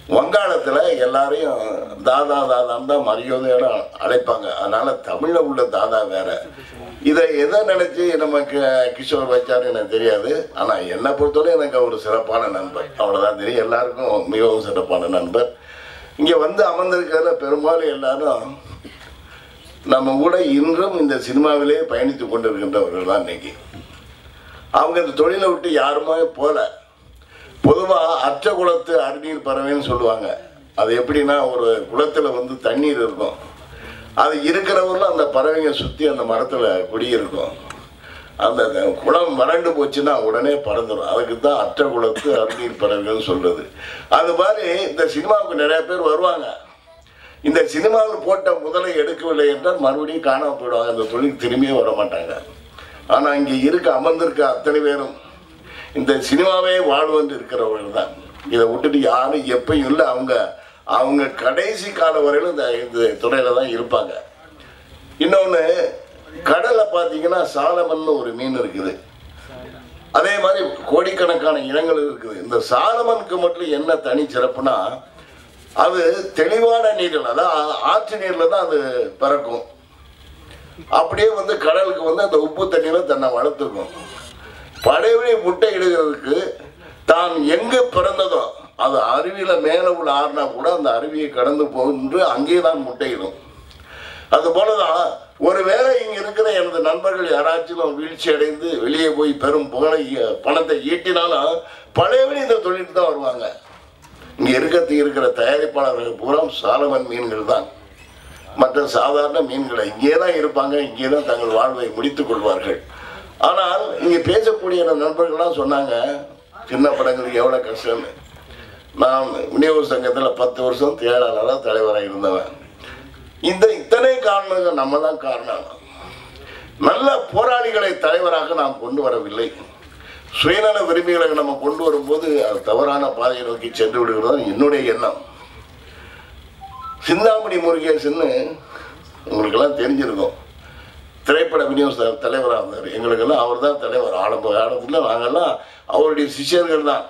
வங்காளத்தில் எல்லாரையும் தாதா தாதான் தான் மரியாதையோட அழைப்பாங்க. அதனால தமிழில் உள்ள தாதா வேற. இதை எதை நினைச்சு நமக்கு கிஷோர் வச்சாரு எனக்கு தெரியாது. ஆனால் என்னை பொறுத்தவரை எனக்கு ஒரு சிறப்பான நண்பர், அவ்வளோதான் தெரியும். எல்லாருக்கும் மிகவும் சிறப்பான நண்பர். இங்கே வந்து அமர்ந்திருக்கிறதுல பெரும்பாலும் எல்லாரும் நம்ம கூட இன்றும் இந்த சினிமாவிலே பயணித்து கொண்டிருக்கின்றவர்கள் தான். இன்னைக்கு அவங்க இந்த தொழிலை விட்டு யாருமே போல. பொதுவாக அற்ற குளத்து அருநீர் பறவைன்னு சொல்லுவாங்க. அது எப்படின்னா, ஒரு குளத்தில் வந்து தண்ணீர் இருக்கும், அது இருக்கிறவர்களும் அந்த பறவைங்க சுற்றி அந்த மரத்தில் குடியிருக்கும். அந்த குளம் வறண்டு போச்சுன்னா உடனே பறந்துடும். அதுக்கு தான் அற்ற குளத்து அருநீர் பறவைகள்னு சொல்கிறது. அது மாதிரி இந்த சினிமாவுக்கு நிறைய பேர் வருவாங்க. இந்த சினிமாவில் போட்ட முதலை எடுக்கவில்லை என்றால் மறுபடியும் காணாமல் போயிடுவாங்க. அந்த தொழில் திரும்பியே வர மாட்டாங்க. ஆனால் இங்கே அமர்ந்திருக்க அத்தனை பேரும் இந்த சினிமாவே வாழ்வென்று இருக்கிறவர்கள் தான். இதை விட்டுட்டு யாரும் எப்பயும் இல்லை. அவங்க கடைசி கால வரையிலும் இந்த துறையில் தான் இருப்பாங்க. இன்னொன்று, கடலில் பார்த்தீங்கன்னா சாலமன் ஒரு மீன் இருக்குது. அதே மாதிரி கோடிக்கணக்கான இனங்கள் இருக்குது. இந்த சாலமனுக்கு மட்டும் என்ன தனி சிறப்புனா, அது தெளிவான நீரில், அதாவது ஆற்று நீரில் தான் அது பிறக்கும். அப்படியே வந்து கடலுக்கு வந்து அந்த உப்பு தண்ணியில் தன்னை வளர்த்துக்கும். படைவெளி முட்டை இடுகிறதுக்கு தான் எங்கே பிறந்ததோ அது அருவியில் மேலே உள்ள ஆறுனா கூட அந்த அருவியை கடந்து போன்று அங்கே தான் முட்டையிடும். அதுபோல தான் ஒருவேளை இங்கே இருக்கிற எனது நண்பர்கள் யாராச்சும் வீழ்ச்சி அடைந்து வெளியே போய் பெரும் பணத்தை ஈட்டினாலும் பழையவழி இந்த தொழிலுக்கு தான் வருவாங்க. இங்கே இருக்கிற தயாரிப்பாளர்கள் பூரா சாலமன் மீன்கள் தான். மற்ற சாதாரண மீன்களை இங்கே தான் இருப்பாங்க, இங்கே தான் தங்கள் வாழ்வை முடித்துக் கொள்வார்கள். ஆனால் இங்கே பேசக்கூடிய நண்பர்கள்லாம் சொன்னாங்க, சின்ன படங்களுக்கு எவ்வளோ கஷ்டம்னு. நான் விநியோக சங்கத்தில் 10 வருஷம் செயலாளராக தலைவராக இருந்தவன். இத்தனை காரணங்கள் நம்ம தான் காரணம். நல்ல போராளிகளை தலைவராக நாம் கொண்டு வரவில்லை. சுயநல விரும்பிகளை நம்ம கொண்டு வரும்போது அது தவறான பாதையை நோக்கி சென்று விடுகிறது என்னுடைய எண்ணம். சிந்தாமணி முருகேசன்னு உங்களுக்கெல்லாம் தெரிஞ்சிருக்கும். திரைப்பட விநியோக தலைவராக இருந்தார். எங்களுக்கெல்லாம் அவர் தான் தலைவர். ஆரம்ப காலத்தில் நாங்கள்லாம் அவருடைய சிஷியர்கள் தான்.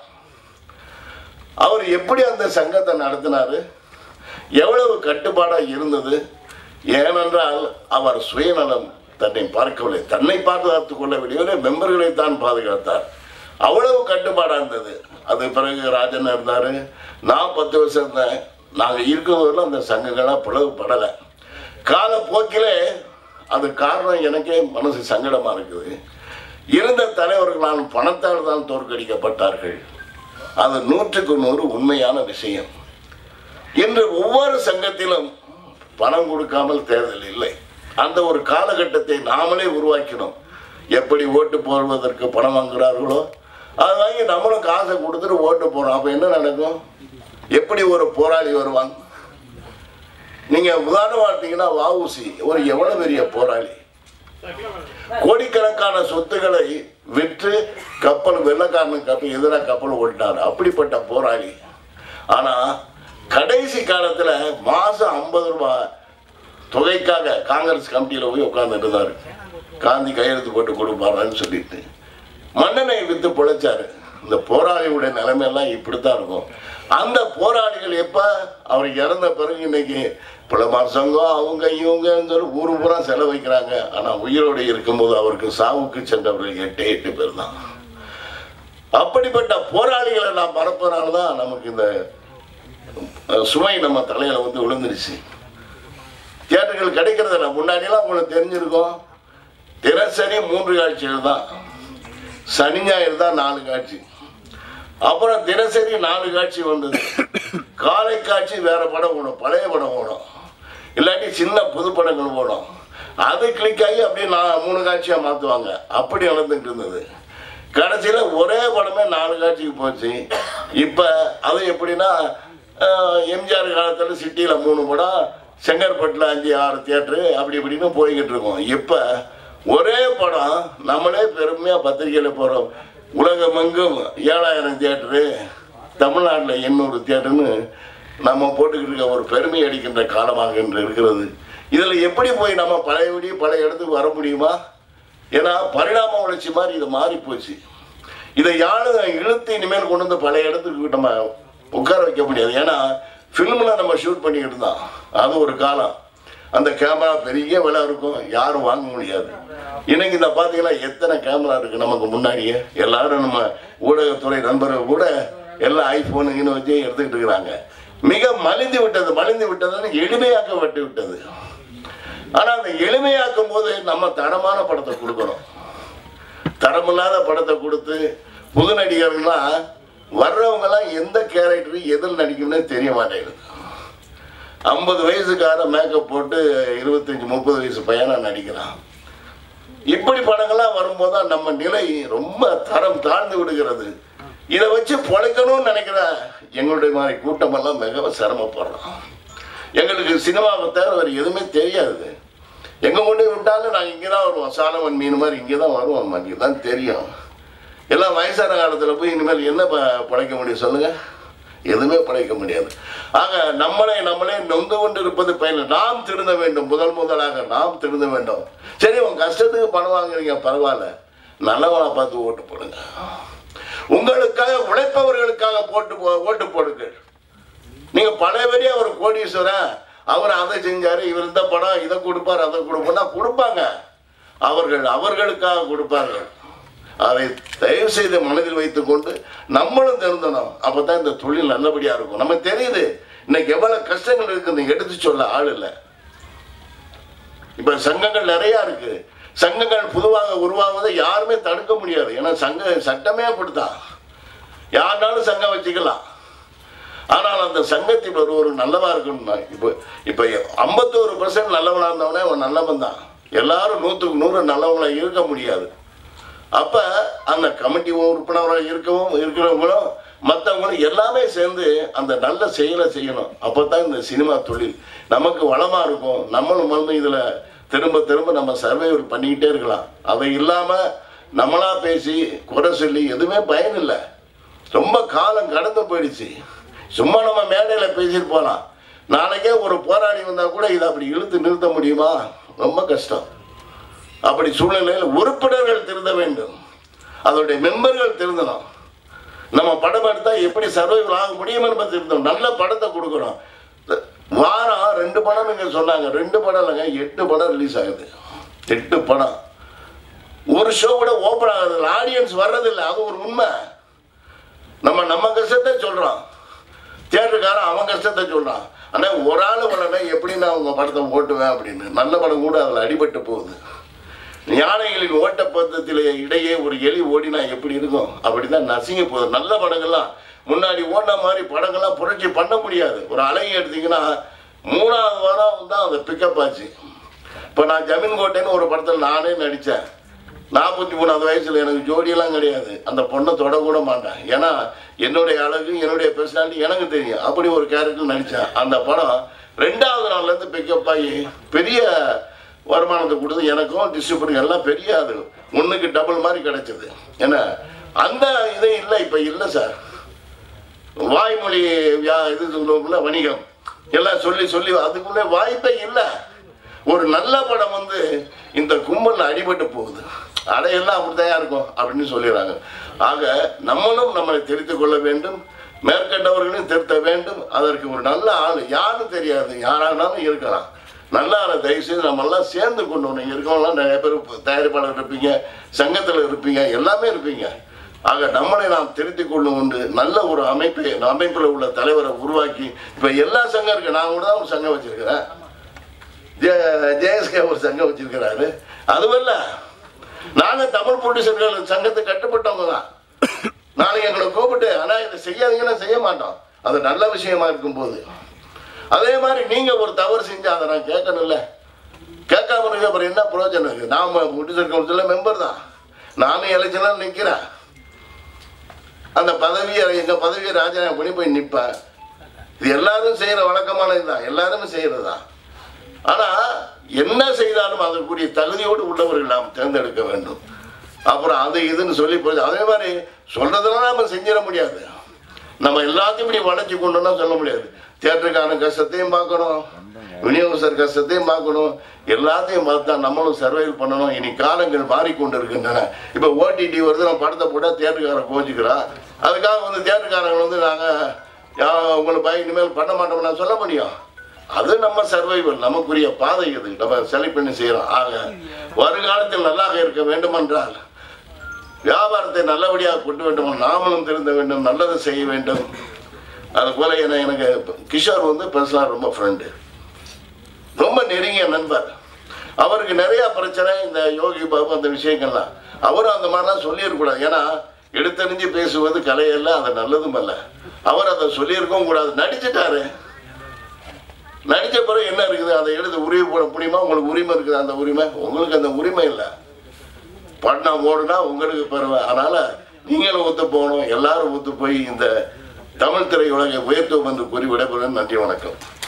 அவர் எப்படி அந்த சங்கத்தை நடத்தினார், எவ்வளவு கட்டுப்பாடாக இருந்தது. ஏனென்றால் அவர் சுயநலம் தன்னை பார்க்கவில்லை, தன்னை பாதுகாத்துக் கொள்ளவில்லை, மெம்பர்களை தான் பாதுகாத்தார். அவ்வளவு கட்டுப்பாடாக இருந்தது. அது பிறகு ராஜன் இருந்தார். நான் 10 வருஷம் இருந்தேன். நாங்கள் இருக்கிறவர்களும் அந்த சங்கங்களாக பிளவுபடலை. காலப்போக்கிலே அது காரணம் எனக்கே மனசு சங்கடமாக இருக்குது. இருந்த தலைவர்களால் பணத்தால் தான் தோற்கடிக்கப்பட்டார்கள். அது 100க்கு 100 உண்மையான விஷயம். இன்று ஒவ்வொரு சங்கத்திலும் பணம் கொடுக்காமல் தேர்தல் இல்லை. அந்த ஒரு காலகட்டத்தை நாமளே உருவாக்கினோம். எப்படி ஓட்டு போடுவதற்கு பணம் வாங்குகிறார்களோ அதை வாங்கி நம்மளும் காசை கொடுத்துட்டு ஓட்டு போகிறோம். அப்போ என்ன நடக்கும்? எப்படி ஒரு போராளி வருவான்? நீங்கள் உதாரணம் பார்த்தீங்கன்னா வஉசி ஒரு எவ்வளோ பெரிய போராளி. கோடிக்கணக்கான சொத்துக்களை விற்று கப்பல் வெள்ளக்காரனுக்கு எதிராக கப்பல் ஓட்டினார். அப்படிப்பட்ட போராளி. ஆனால் கடைசி காலத்தில் மாதம் 50 ரூபாய் தொகைக்காக காங்கிரஸ் கமிட்டியில் போய் உட்கார்ந்துட்டு இருந்தார். காந்தி கையெழுத்து போட்டு கொடுப்பாரான்னு சொல்லிட்டு மன்னனை விற்று பிழைச்சாரு. இந்த போராளியுடைய நிலைமையெல்லாம் இப்படித்தான் இருக்கும். அந்த போராளிகள் எப்போ அவர் இறந்த பிறகு இன்னைக்கு புலமார் சங்கம் அவங்க இவங்கன்னு சொல்லி ஊர் பூரா செலவழிக்கிறாங்க. ஆனால் உயிரோடு இருக்கும்போது அவருக்கு சாவுக்கு சென்றவர்கள் 8 பேர் தான். அப்படிப்பட்ட போராளிகளை நாம் மறப்பதனால தான் நமக்கு இந்த சுமை நம்ம தலையில் வந்து விழுந்துருச்சு. தியேட்டர்கள் கிடைக்கிறதில்ல. முன்னாடியெல்லாம் உங்களுக்கு தெரிஞ்சிருக்கும், தினசரி 3 காட்சிகள் தான். சனி ஞாயிறு தான் 4 காட்சி. அப்புறம் தினசரி 4 காட்சி வந்தது. காலை காட்சி வேற படம் ஓடும், பழைய படம் ஓடும், இல்லாட்டி சின்ன புது படங்கள் ஓடும். அது கிளிக் ஆகி அப்படியே 3 காட்சியாக மாற்றுவாங்க. அப்படி நடந்துகிட்டு இருந்தது. கடைசியில் ஒரே படமே 4 காட்சிக்கு போச்சு. இப்போ அது எப்படின்னா, எம்ஜிஆர் காலத்தில் சிட்டியில் 3 படம், செங்கற்பட்டில் 5-6 தியேட்டரு, அப்படி இப்படின்னு போய்கிட்டு இருக்கோம். இப்போ ஒரே படம் நம்மளே பெருமையாக பத்திரிகையில் போகிறோம். உலகமெங்கும் 7000 தியேட்டரு, தமிழ்நாட்டில் 800 தியேட்டர்னு நம்ம போட்டுக்கிட்டு இருக்க ஒரு பெருமை அடிக்கின்ற காலமாக என்று இருக்கிறது. இதில் எப்படி போய் நம்ம பழைய இடத்துக்கு வர முடியுமா? ஏன்னா பரிணாம வளர்ச்சி மாதிரி இது மாறி போச்சு. இதை யாரும் இழுத்து இனிமேல் கொண்டு வந்து பழைய இடத்துக்கு நம்ம உட்கார வைக்க முடியாது. ஏன்னா ஃபிலிமில் நம்ம ஷூட் பண்ணிக்கிட்டு இருந்தோம். அது ஒரு காலம். அந்த கேமரா பெரிய விலை இருக்கும், யாரும் வாங்க முடியாது. இன்னைக்கு இந்த பார்த்தீங்கன்னா எத்தனை கேமரா இருக்குது நமக்கு முன்னாடியே. எல்லாரும் நம்ம ஊடகத்துறை நண்பர்கள் கூட எல்லாம் ஐஃபோனுங்கன்னு வச்சு எடுத்துக்கிட்டு இருக்கிறாங்க. மிக மலிந்து விட்டதுன்னு எளிமையாக்கப்பட்டு விட்டது. ஆனால் அந்த எளிமையாக்கும் போது நம்ம தரமான படத்தை கொடுக்கணும். தரமில்லாத படத்தை கொடுத்து புது நடிகர்கள்லாம் வர்றவங்கலாம் எந்த கேரக்டரு எதில் நடிக்கணும்னே தெரிய மாட்டேங்குது. 50 வயசுக்கார மேக்கப் போட்டு 25-30 வயசு பையனா நடிக்கிறான். இப்படி படங்கள்லாம் வரும்போது தான் நம்ம நிலை ரொம்ப தரம் தாழ்ந்து விடுகிறது. இதை வச்சு பொழைக்கணும்னு நினைக்கிற எங்களுடைய மாதிரி கூட்டமெல்லாம் மிக சிரமப்படுறோம். எங்களுக்கு சினிமாவை தவிர வேறு எதுவுமே தெரியாது. எங்கே கொண்டு விட்டாலும் நாங்கள் இங்கே தான் வருவோம். சாலமன் மீன் மாதிரி இங்கே தான் வருவோம். இங்கே தான் தெரியும். எல்லாம் வயசான காலத்தில் போய் இனிமேல் என்ன படைக்க முடியும் சொல்லுங்கள்? எதுவுமே படைக்க முடியாது. ஆக நம்மளே நொந்து கொண்டு இருப்பது பயன். நாம் திருந்த வேண்டும். முதலாக நாம் திருந்த வேண்டும். சரி, உங்க கஷ்டத்துக்கு பணம் வாங்குறீங்க, பரவாயில்ல, நல்லவனா பார்த்து ஓட்டு போடுங்க. உங்களுக்காக உழைப்பவர்களுக்காக ஓட்டு போடுங்க. நீங்க பழையபடியே அவர் கோடீஸ்வரன், அவர் அதை செஞ்சாரு, இவர் இந்த படம் இதை கொடுப்பார் அதை கொடுப்பா கொடுப்பாங்க. அவர்களுக்காக கொடுப்பார்கள். அதை தயவு செய்து மனதில் வைத்துக் கொண்டு நம்மளும் திருந்தணும். அப்பதான் இந்த தொழில் நல்லபடியா இருக்கும். நமக்கு தெரியுது இன்னைக்கு எவ்வளவு கஷ்டங்கள் இருக்குன்னு எடுத்து சொல்ல ஆள் இல்லை. இப்ப சங்கங்கள் நிறைய இருக்கு. சங்கங்கள் பொதுவாக உருவாவதை யாருமே தடுக்க முடியாது. ஏன்னா சட்டமே அப்படித்தான். யாருனாலும் சங்கம் வச்சுக்கலாம். ஆனால் அந்த சங்கத்தில் ஒரு நல்லவா இருக்கணும்னா இப்ப 51% நல்லவனா இருந்தவனே அவன் நல்லவன் தான். எல்லாரும் 100க்கு 100 நல்லவங்களா இருக்க முடியாது. அப்ப அந்த கமிட்டி உறுப்பினராக இருக்கிறவங்களும் மற்றவங்களும் எல்லாமே சேர்ந்து அந்த நல்ல செயலை செய்யணும். அப்பதான் இந்த சினிமா தொழில் நமக்கு வளமா இருக்கும். நம்மளும் இதுல திரும்ப நம்ம சர்வைவல் பண்ணிக்கிட்டே இருக்கலாம். அவை இல்லாம நம்மளா பேசி குறை சொல்லி எதுவுமே பயன் இல்லை. ரொம்ப காலம் கடந்து போயிடுச்சு. சும்மா நம்ம மேடையில பேசிட்டு போலாம். நாளைக்கே ஒரு போராடி வந்தா கூட இதை அப்படி இழுத்து நிறுத்த முடியுமா? ரொம்ப கஷ்டம். அப்படி சூழ்நிலையில் உறுப்பினர்கள் திருந்த வேண்டும். அதோடைய மெம்பர்கள் திருந்தணும். நம்ம படம் எடுத்தா எப்படி சர்வைவல் ஆக முடியும் என்பது திருந்தணும். நல்ல படத்தை கொடுக்கணும். வாரம் 2 படம் நீங்க சொன்னாங்க. 2 படம் இல்லைங்க, 8 படம் ரிலீஸ் ஆகுது. 8 படம். ஒரு ஷோ கூட ஓப்பன் ஆகுது. ஆடியன்ஸ் வர்றதில்லை. அது ஒரு உண்மை. நம்ம கஷ்டத்தை சொல்றோம். தியேட்டருக்காரன் அவன் கஷ்டத்தை சொல்றான். ஆனால் ஒரு ஆள் வரல எப்படி நான் உங்க படத்தை ஓட்டுவேன் அப்படின்னு. நல்ல படம் கூட அதில் அடிபட்டு போகுது. யானைகளின் ஓட்ட பந்தத்தில் இடையே ஒரு எலி ஓடினா எப்படி இருக்கும்? அப்படிதான் நசுங்கி போகுது. நல்ல படங்கள்லாம் முன்னாடி ஓடின மாதிரி படங்கள்லாம் புரட்சி பண்ண முடியாது. ஒரு அலையை எடுத்தீங்கன்னா 3ஆவது வாரம் தான் அந்த பிக்கப் ஆச்சு. இப்போ நான் ஜமீன் கோட்டைன்னு ஒரு படத்தில் நானே நடித்தேன். 43வது வயசில் எனக்கு ஜோடியெல்லாம் கிடையாது. அந்த பொண்ணை தொடக்கூட மாட்டேன். ஏன்னா என்னுடைய அழகு என்னுடைய பர்சனாலிட்டி எனக்கு தெரியும். அப்படி ஒரு கேரக்டர் நடித்தேன். அந்த படம் 2வது நாள்லேருந்து பிக்கப் ஆகி பெரிய வருமானத்தை கொடுத்து எனக்கும் டிஸ்ட்ரிபியூட்டர் எல்லாம் பெரிய அது 1க்கு டபுள் மாதிரி கிடைச்சது. ஏன்னா அந்த இதே இல்லை. இப்போ இல்லை சார். வாய்மொழி இது சொல்லுவோம்ல, வணிகம் எல்லாம் சொல்லி அதுக்குள்ளே வாய்ப்பே இல்லை. ஒரு நல்ல படம் இந்த கும்பலில் அடிபட்டு போகுது. அடையெல்லாம் அப்படித்தான் இருக்கும் அப்படின்னு சொல்லிடுறாங்க. ஆக நம்மளும் நம்மளை திருத்திக் கொள்ள வேண்டும். மேற்கண்டவர்களையும் திருத்த வேண்டும். அதற்கு ஒரு நல்ல ஆள் யாரும் தெரியாது, யாரானாலும் இருக்கலாம். நல்ல ஆளை தயவுசெய்து நம்மெல்லாம் சேர்ந்து கொண்டு வரணும். இருக்கவங்களாம் நிறைய பேர் தயாரிப்பாளர் இருப்பீங்க, சங்கத்தில் இருப்பீங்க, எல்லாமே இருப்பீங்க. ஆக நம்மளை நாம் திருத்திக் கொள்ளும் உண்டு. நல்ல ஒரு அமைப்பில் உள்ள தலைவரை உருவாக்கி இப்போ எல்லா சங்கம் இருக்கு. நான் கூட தான் ஒரு சங்கம் வச்சிருக்கிறேன். ஜேஎஸ்கே ஒரு சங்கம் வச்சிருக்கிறாரு. அதுவல்ல, நாங்கள் தமிழ் ப்ரொடியூசர்கள் சங்கத்துக்கு கட்டுப்பட்டவங்க தான். நாளைக்கு எங்களை கூப்பிட்டு ஆனால் இதை செய்யாதீங்கன்னா செய்ய மாட்டோம். அது நல்ல விஷயமா இருக்கும்போது. அதே மாதிரி நீங்கள் ஒரு தவறு செஞ்சால் அதை நான் கேட்கணும்ல. கேட்காம இருக்க அப்புறம் என்ன பிரயோஜனம் இருக்குது? நாம் ப்ரொடியூசர் கவுன்சிலில் மெம்பர் தான். நானும் எலெக்ஷனாக நிற்கிறேன். அந்த எங்கள் பதவியை ராஜினாமா பண்ணி போய் நிற்பேன். இது எல்லாரும் செய்கிற வழக்கமானது தான். எல்லாருமே செய்கிறது தான். ஆனால் என்ன செய்தாலும் அதற்குரிய தகுதியோடு உள்ளவர்கள் நாம் தேர்ந்தெடுக்க வேண்டும். அப்புறம் அது இதுன்னு சொல்லி போய் அதே மாதிரி சொல்றதெல்லாம் நம்ம செஞ்சிட முடியாது. நம்ம எல்லாத்தையும் இப்படி வளைச்சி கொண்டோம்னா சொல்ல முடியாது. தியேட்டருக்கான கஷ்டத்தையும் பார்க்கணும், விநியோகஸ்தர் கஷ்டத்தையும் பார்க்கணும். எல்லாத்தையும் பார்த்தா நம்மளும் சர்வைவ் பண்ணணும். இனி காலங்கள் மாறிக்கொண்டு இருக்கின்றன. இப்போ ஓடிடி வருது, நம்ம படத்தை போட்டால் தியேட்டருக்காரன் கோச்சிக்கிறான். அதுக்காக தியேட்டருக்காரங்க நாங்கள் உங்களை இனிமேல் பண்ண மாட்டோம் நான் சொல்ல முடியும். அது நம்ம சர்வைவல், நமக்குரிய பாதை இது, நம்ம செலக்ட் பண்ணி செய்கிறோம். ஆக வருங்காலத்தில் நல்லாக இருக்க வேண்டுமென்றால் வியாபாரத்தை நல்லபடியாக கொண்டு வேண்டும், நாமளும் திருந்த வேண்டும், நல்லதை செய்ய வேண்டும். அதுபோல் எனக்கு கிஷோர் வந்து பர்சனலாக ரொம்ப ஃப்ரெண்டு, ரொம்ப நெருங்கிய நண்பர். அவருக்கு நிறையா பிரச்சனை இந்த யோகி பாபு அந்த விஷயங்கள்லாம். அவரும் அந்த மாதிரிலாம் சொல்லியிருக்கூடாது. ஏன்னா எடுத்தறிஞ்சு பேசுவது கலையெல்லாம் அது நல்லதும் அல்ல. அவர் அதை சொல்லியிருக்கவும் கூடாது. நடிச்சுட்டாரு. நடித்த பிறகு என்ன இருக்குது, அதை எடுத்து உரிமை போட முடியுமா? உங்களுக்கு உரிமை இருக்குது. அந்த உரிமை உங்களுக்கு அந்த உரிமை இல்லை. பட்டம் ஓடுனா உங்களுக்கு பரவ. அதனால் நீங்களும் ஒத்து போகணும், எல்லாரும் ஒத்து போய் இந்த தமிழ் திரையுலகை உயர்த்துவோம் என்று கூறி விடைபெறுவேன். நன்றி, வணக்கம்.